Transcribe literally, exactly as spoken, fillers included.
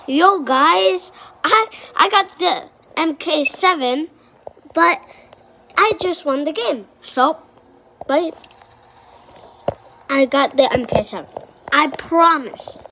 Yo guys, I I got the M K seven, but I just won the game. So, but I got the M K seven. I promise.